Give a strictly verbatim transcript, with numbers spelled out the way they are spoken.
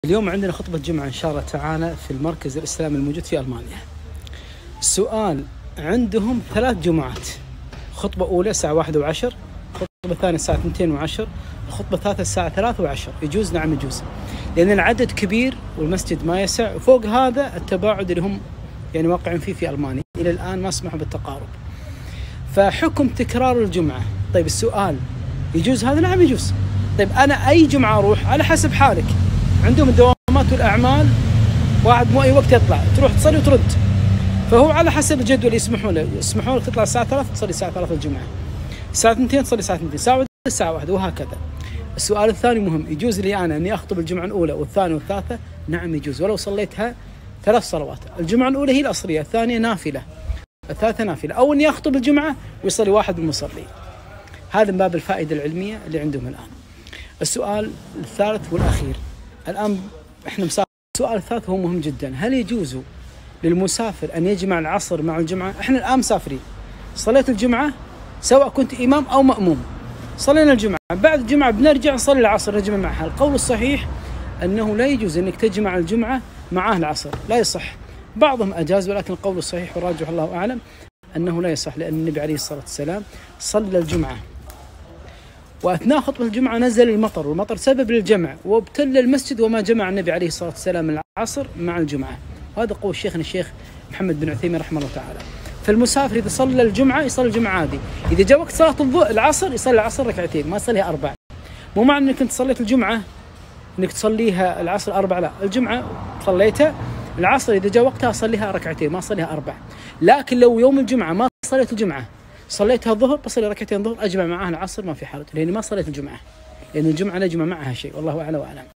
اليوم عندنا خطبة جمعة إن شاء الله تعالى في المركز الإسلامي الموجود في ألمانيا. السؤال: عندهم ثلاث جمعات، خطبة أولى الساعة واحدة وعشر، خطبة ثانية الساعة اثنتين وعشر، الخطبة الثالثة الساعة ثلاثة وعشر. يجوز؟ نعم يجوز، لأن العدد كبير والمسجد ما يسع، وفوق هذا التباعد اللي هم يعني واقعين فيه في ألمانيا إلى الآن ما سمحوا بالتقارب. فحكم تكرار الجمعة. طيب السؤال: يجوز هذا؟ نعم يجوز. طيب أنا أي جمعة أروح على حسب حالك. عندهم الدوامات والأعمال، واحد مو أي وقت يطلع، تروح تصلي وترد، فهو على حسب الجدول يسمحون له يسمحون لك تطلع الساعة ثلاثة تصلي الساعة ثلاثة الجمعة، الساعة اثنتين تصلي الساعة اثنتين، الساعة واحدة الساعة واحدة، وهكذا. السؤال الثاني مهم: يجوز لي أنا أني أخطب الجمعة الأولى والثانية والثالثة؟ نعم يجوز، ولو صليتها ثلاث صلوات. الجمعة الأولى هي الأصلية، الثانية نافلة، الثالثة نافلة، أو أني أخطب الجمعة ويصلي واحد من المصلين. هذا من باب الفائدة العلمية اللي عندهم الآن. السؤال الثالث والأخير الآن إحنا مسافر. السؤال الثالث هو مهم جدا: هل يجوز للمسافر أن يجمع العصر مع الجمعة؟ إحنا الآن مسافرين، صليت الجمعة سواء كنت إمام أو مأموم، صلينا الجمعة، بعد الجمعة بنرجع نصلي العصر نجمع معها. القول الصحيح أنه لا يجوز أنك تجمع الجمعة معاه العصر، لا يصح. بعضهم أجاز، ولكن القول الصحيح والراجح الله أعلم أنه لا يصح، لأن النبي عليه الصلاة والسلام صلى الجمعة وأثناء خطبة الجمعة نزل المطر، والمطر سبب للجمع، وابتل المسجد وما جمع النبي عليه الصلاة والسلام العصر مع الجمعة. وهذا قول شيخنا الشيخ محمد بن عثيمين رحمه الله تعالى. فالمسافر إذا صلى الجمعة يصلي الجمعة عادي، إذا جاء وقت صلاة العصر يصلي العصر ركعتين، ما يصليها أربع. مو معنى أنك أنت صليت الجمعة أنك تصليها العصر أربع، لا، الجمعة صليتها، العصر إذا جاء وقتها صليها ركعتين، ما صليها أربع. لكن لو يوم الجمعة ما صليت الجمعة، صليتها الظهر، بصلي ركعتين ظهر أجمع معها العصر، ما في حالة، لأني ما صليت الجمعة، لأن الجمعة لا يجمع معها شيء. والله أعلم وأعلم.